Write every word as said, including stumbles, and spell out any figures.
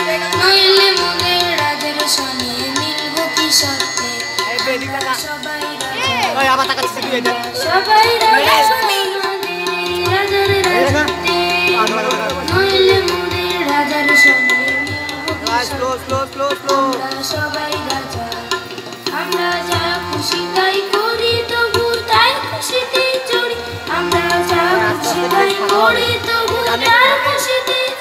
নইলে মোদের রাজের সনে মিলব কি সত্যে সবাই সবাই রাজার রাজত্বে নইলে মোদের রাজার সনে সবাই রাজা আমরা যা খুশি তাই করি তবু তাই খুশিতে চড়ি আমরা যা খুশি তাই করি তবু তাই খুশিতে